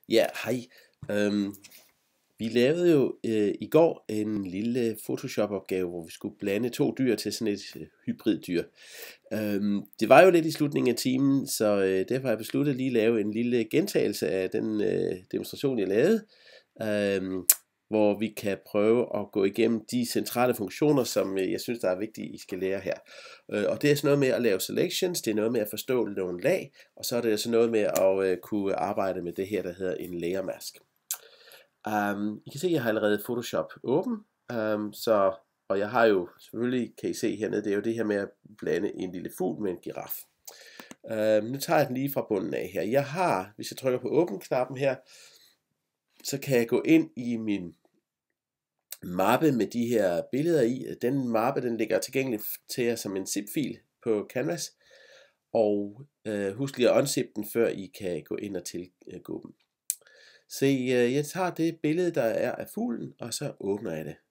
Ja, hej. Øhm, vi lavede jo i går en lille Photoshop-opgave, hvor vi skulle blande to dyr til sådan et hybriddyr. Det var jo lidt i slutningen af timen, så derfor har jeg besluttet lige at lave en lille gentagelse af den demonstration, jeg lavede, øhm, hvor vi kan prøve at gå igennem de centrale funktioner, som jeg synes, der er vigtige, I skal lære her. Og det er sådan noget med at lave selections, det er noget med at forstå nogle lag, og så er det sådan noget med at kunne arbejde med det her, der hedder en layer mask. I kan se, at jeg har allerede Photoshop åben, og jeg har jo selvfølgelig, kan I se hernede, det er jo det her med at blande en lille fugl med en giraf. Nu tager jeg den lige fra bunden af her. Jeg har, hvis jeg trykker på åbn-knappen her, så kan jeg gå ind i min mappe med de her billeder i. Den mappe, den ligger tilgængelig til jer som en zip-fil på Canvas, og husk lige at unzip den, før I kan gå ind og tilgå dem. Se, jeg tager det billede, der er af fuglen, og så åbner jeg det.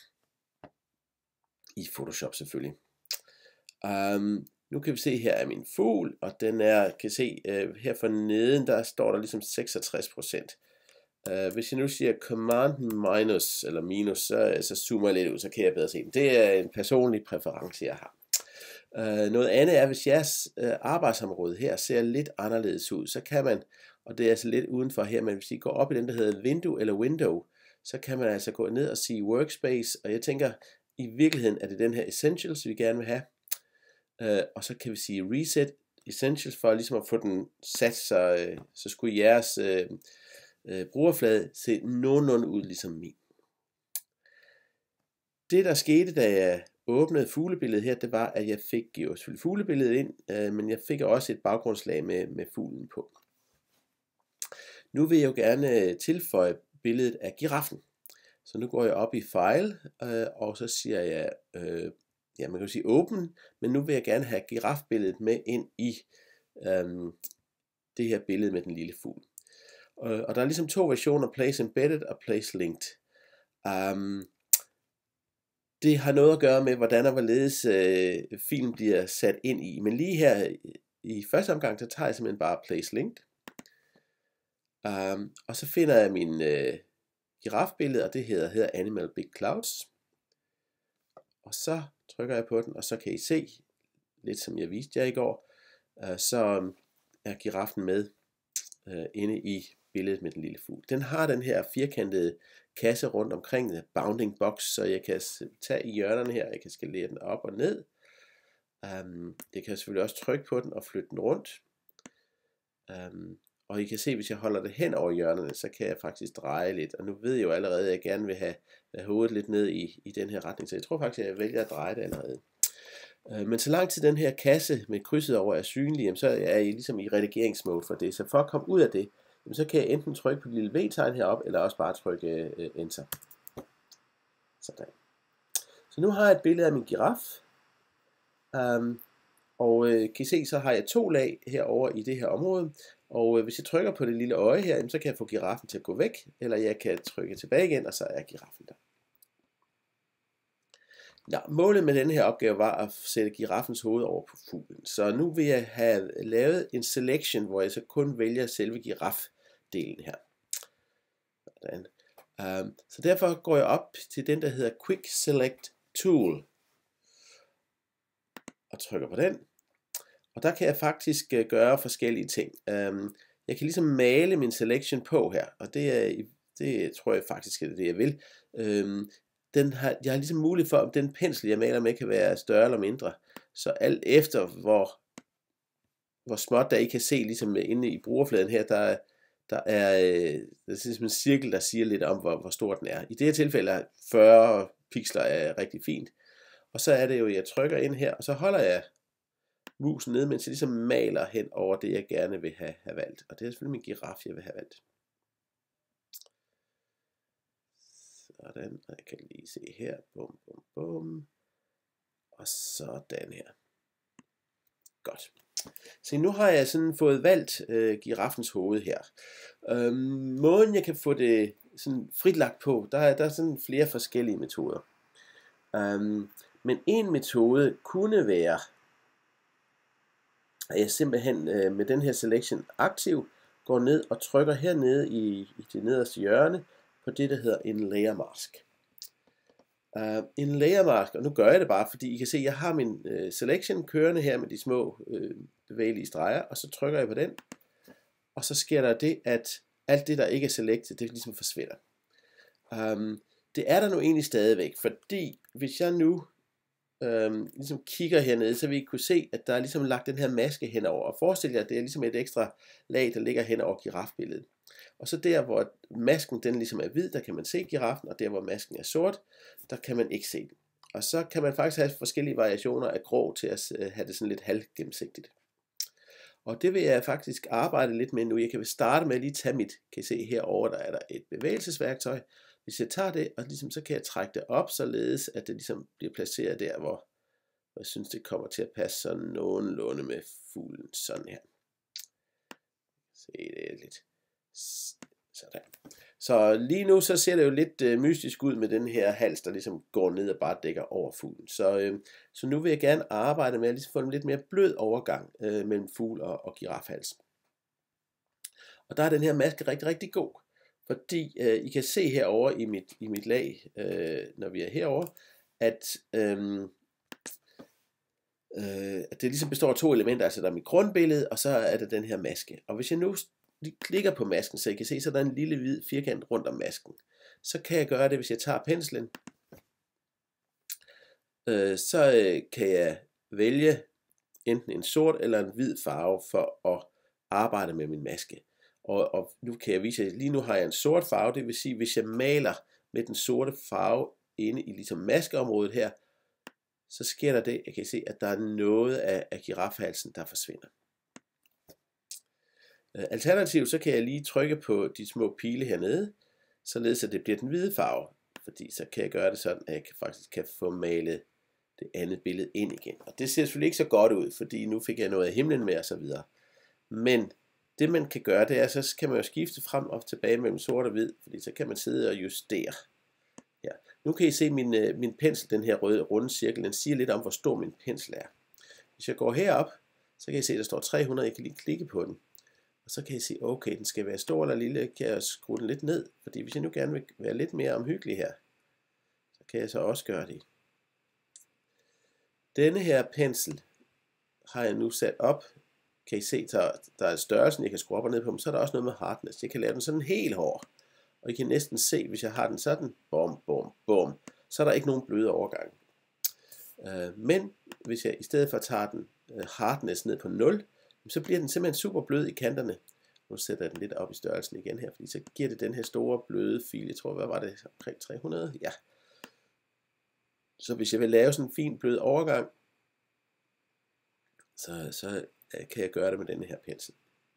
I Photoshop selvfølgelig. Nu kan vi se, her er min fugl, og den er, kan se, her for neden, der står der ligesom 66%. Hvis jeg nu siger command minus, eller minus, så zoomer jeg lidt ud, så kan jeg bedre se den. Det er en personlig præference, jeg har. Noget andet er, hvis jeres arbejdsområde her ser lidt anderledes ud, så kan man, og det er altså lidt udenfor her, men hvis I går op i den, der hedder vindue eller window, så kan man altså gå ned og sige workspace, og jeg tænker, i virkeligheden er det den her essentials, vi gerne vil have, og så kan vi sige reset essentials, for ligesom at få den sat, så skulle jeres brugerflade se nogenlunde ud ligesom min. Det der skete, da jeg åbnede fuglebilledet her, det var, at jeg fik jo selvfølgelig fuglebilledet ind, men jeg fik også et baggrundslag med fuglen på. Nu vil jeg jo gerne tilføje billedet af giraffen. Så nu går jeg op i file, og så siger jeg, ja, man kan jo sige open, men nu vil jeg gerne have girafbilledet med ind i det her billede med den lille fugl. Og der er ligesom to versioner, place embedded og place linked. Det har noget at gøre med, hvordan og hvorledes filen bliver sat ind i. Men lige her i første omgang, så tager jeg simpelthen bare place linked. Og så finder jeg min girafbillede, og det hedder Animal Big Clouds. Og så trykker jeg på den, og så kan I se, lidt som jeg viste jer i går, så er giraffen med inde i billedet med den lille fugl. Den har den her firkantede kasse rundt omkring, the bounding box, så jeg kan tage i hjørnerne her, jeg kan skalere den op og ned. Jeg kan selvfølgelig også trykke på den og flytte den rundt. Og I kan se, hvis jeg holder det hen over hjørnerne, så kan jeg faktisk dreje lidt. Og nu ved jeg jo allerede, at jeg gerne vil have hovedet lidt ned i den her retning, så jeg tror faktisk, at jeg vælger at dreje det allerede. Men så langt til den her kasse med krydset over er synlig, så er I ligesom i redigeringsmode for det. Så for at komme ud af det, så kan jeg enten trykke på det lille V-tegn heroppe, eller også bare trykke Enter. Sådan. Så nu har jeg et billede af min giraf. Og kan I se, så har jeg to lag herover i det her område. Og hvis jeg trykker på det lille øje her, så kan jeg få giraffen til at gå væk, eller jeg kan trykke tilbage igen, og så er giraffen der. Nå, målet med denne her opgave var at sætte giraffens hoved over på fuglen. Så nu vil jeg have lavet en selection, hvor jeg så kun vælger selve girafdelen her. Sådan. Så derfor går jeg op til den, der hedder Quick Select Tool, og trykker på den. Og der kan jeg faktisk gøre forskellige ting. Jeg kan ligesom male min selection på her, og det tror jeg faktisk er det, jeg vil. Jeg har ligesom mulighed for, om den pensel, jeg maler med, kan være større eller mindre. Så alt efter, hvor småt der I kan se, ligesom inde i brugerfladen her, der er ligesom en cirkel, der siger lidt om, hvor stor den er. I det her tilfælde er 40 pixler er rigtig fint. Og så er det jo, at jeg trykker ind her, og så holder jeg musen ned, mens jeg ligesom maler hen over det, jeg gerne vil have valgt. Og det er selvfølgelig min giraf, jeg vil have valgt. Sådan, og jeg kan lige se her. Bum, bum, bum. Og sådan her. Godt. Så nu har jeg sådan fået valgt giraffens hoved her. Måden jeg kan få det sådan frit lagt på, der er sådan flere forskellige metoder. Men en metode kunne være, at jeg simpelthen med den her selection aktiv går ned og trykker hernede i det nederste hjørne på det, der hedder en layer mask. En layer mask, og nu gør jeg det bare, fordi I kan se, at jeg har min selection kørende her med de små bevægelige streger, og så trykker jeg på den, og så sker der det, at alt det, der ikke er selected, det ligesom forsvinder. Det er der nu egentlig stadigvæk, fordi hvis jeg nu ligesom kigger hernede, så vil I kunne se, at der er ligesom lagt den her maske henover, og forestil jer, at det er ligesom et ekstra lag, der ligger hen over girafbilledet. Og så der, hvor masken den ligesom er hvid, der kan man se giraffen, og der, hvor masken er sort, der kan man ikke se den. Og så kan man faktisk have forskellige variationer af grå til at have det sådan lidt halvgennemsigtigt. Og det vil jeg faktisk arbejde lidt med nu. Jeg kan starte med at lige tage mit, kan I se herovre, der er der et bevægelsesværktøj. Hvis jeg tager det, og ligesom, så kan jeg trække det op, således at det ligesom bliver placeret der, hvor jeg synes, det kommer til at passe sådan nogenlunde med fuglen. Sådan her. Se, det er lidt sådan. Så lige nu så ser det jo lidt mystisk ud med den her hals, der ligesom går ned og bare dækker over fuglen. Så nu vil jeg gerne arbejde med at ligesom få en lidt mere blød overgang mellem fugl og girafhals. Og der er den her maske rigtig, rigtig god. Fordi I kan se herover i mit lag, når vi er herover, at det ligesom består af to elementer. Altså der er mit grundbillede, og så er der den her maske. Og hvis jeg nu lige klikker på masken, så I kan se, så der er en lille hvid firkant rundt om masken. Så kan jeg gøre det, hvis jeg tager penslen. Så kan jeg vælge enten en sort eller en hvid farve for at arbejde med min maske. Og nu kan jeg vise jer, lige nu har jeg en sort farve, det vil sige, hvis jeg maler med den sorte farve inde i ligesom maskeområdet her, så sker der det, jeg kan se, at der er noget af girafhalsen, der forsvinder. Alternativt så kan jeg lige trykke på de små pile hernede, således at det bliver den hvide farve, fordi så kan jeg gøre det sådan, at jeg faktisk kan få malet det andet billede ind igen. Og det ser selvfølgelig ikke så godt ud, fordi nu fik jeg noget af himlen med og så videre. Men det man kan gøre, det er, så kan man jo skifte frem og tilbage mellem sort og hvid, fordi så kan man sidde og justere. Ja. Nu kan I se min pensel, den her røde runde cirkel, den siger lidt om, hvor stor min pensel er. Hvis jeg går herop, så kan I se, at der står 300, jeg kan lige klikke på den. Og så kan I se, okay, den skal være stor eller lille, kan jeg skrue den lidt ned, fordi hvis jeg nu gerne vil være lidt mere omhyggelig her, så kan jeg så også gøre det. Denne her pensel har jeg nu sat op. Kan I se, der er størrelsen, jeg kan skrue op og ned på, men så er der også noget med hardness. Jeg kan lave den sådan helt hård, og I kan næsten se, hvis jeg har den sådan, bum, bum, bum, så er der ikke nogen bløde overgang. Men hvis jeg i stedet for tager den hardness ned på 0, så bliver den simpelthen super blød i kanterne. Nu sætter jeg den lidt op i størrelsen igen her, fordi så giver det den her store bløde fil. Jeg tror, hvad var det? Omkring 300? Ja. Så hvis jeg vil lave sådan en fin blød overgang, så kan jeg gøre det med denne her pensel.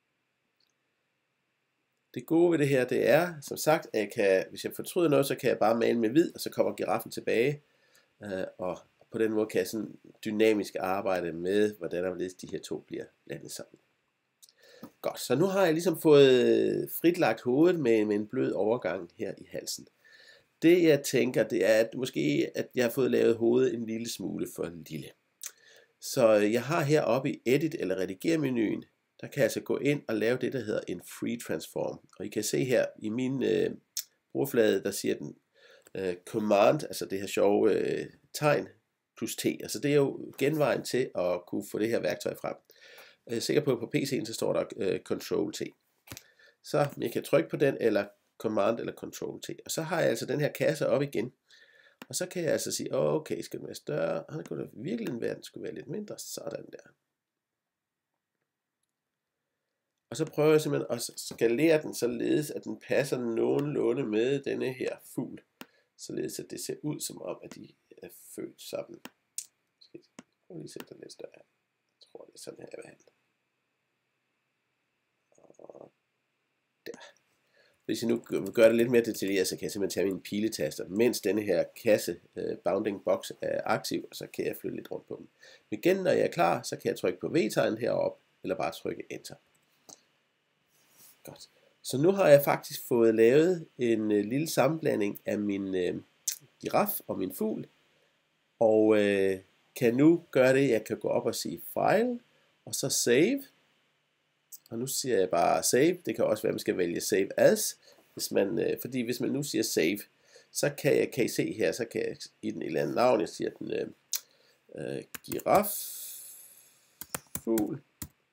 Det gode ved det her, det er, som sagt, at hvis jeg fortryder noget, så kan jeg bare male med hvid, og så kommer giraffen tilbage. Og på den måde kan jeg sådan dynamisk arbejde med, hvordan de her to bliver blandet sammen. Godt, så nu har jeg ligesom fået fritlagt hovedet med en blød overgang her i halsen. Det jeg tænker, det er, at måske at jeg har fået lavet hovedet en lille smule for lille. Så jeg har heroppe i Edit eller Redigere menuen, der kan jeg altså gå ind og lave det, der hedder en Free Transform. Og I kan se her i min brugerflade, der siger den Command, altså det her sjove tegn, plus T. Altså det er jo genvejen til at kunne få det her værktøj frem. Jeg er sikker på, at på PC'en så står der Ctrl T. Så jeg kan trykke på den, eller Command eller Ctrl T. Og så har jeg altså den her kasse op igen. Og så kan jeg altså sige, okay, skal den være større? Og det kunne da virkelig være, den skulle være lidt mindre. Sådan der. Og så prøver jeg simpelthen at skalere den, således at den passer nogenlunde med denne her fugl. Således at det ser ud som om, at de er født sammen. Jeg skal lige sætte den lidt større her. Jeg tror, det er sådan her, jeg vil have den. Og der. Hvis jeg nu vil gøre det lidt mere detaljeret, så kan jeg simpelthen tage mine piletaster, mens denne her kasse, bounding box, er aktiv, og så kan jeg flytte lidt rundt på dem. Men igen, når jeg er klar, så kan jeg trykke på V-tegn heroppe, eller bare trykke Enter. Godt. Så nu har jeg faktisk fået lavet en lille sammenblanding af min giraf og min fugl, og kan nu gøre det, jeg kan gå op og sige File, og så Save, Og nu siger jeg bare save. Det kan også være, at man skal vælge save as. Fordi hvis man nu siger save, så kan I se her, så kan jeg i den et eller andet navn, jeg siger den giraffugl.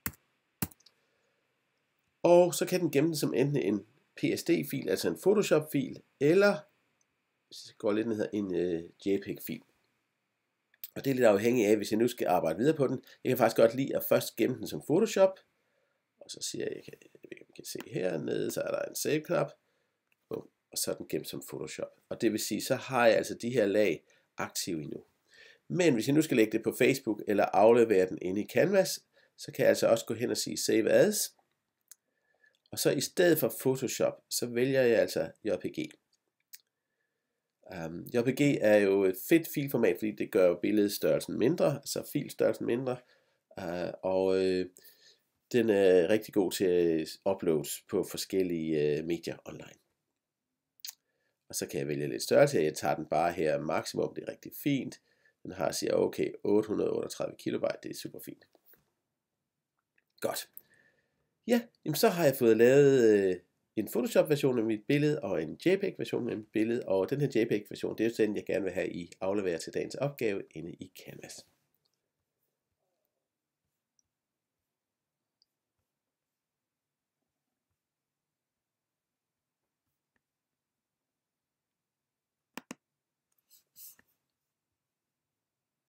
Og så kan den gemme den som enten en PSD-fil, altså en Photoshop-fil, eller hvis jeg går lidt ned her, en JPEG-fil. Og det er lidt afhængigt af, hvis jeg nu skal arbejde videre på den. Jeg kan faktisk godt lide at først gemme den som Photoshop. Og så siger jeg, man kan se hernede, så er der en save-knap. Og så er den gemt som Photoshop. Og det vil sige, så har jeg altså de her lag aktive endnu. Men hvis jeg nu skal lægge det på Facebook, eller aflevere den inde i Canvas, så kan jeg altså også gå hen og sige Save As. Og så i stedet for Photoshop, så vælger jeg altså JPG. JPG er jo et fedt filformat, fordi det gør billedstørrelsen mindre, altså filstørrelsen mindre. Den er rigtig god til uploads på forskellige medier online. Og så kan jeg vælge lidt størrelse. Jeg tager den bare her maksimum, det er rigtig fint. Den har, siger okay, 838 kilobyte, det er super fint. Godt. Ja, jamen så har jeg fået lavet en Photoshop-version af mit billede, og en JPEG-version af mit billede, og den her JPEG-version, det er jo den, jeg gerne vil have, I afleverer til dagens opgave inde i Canvas.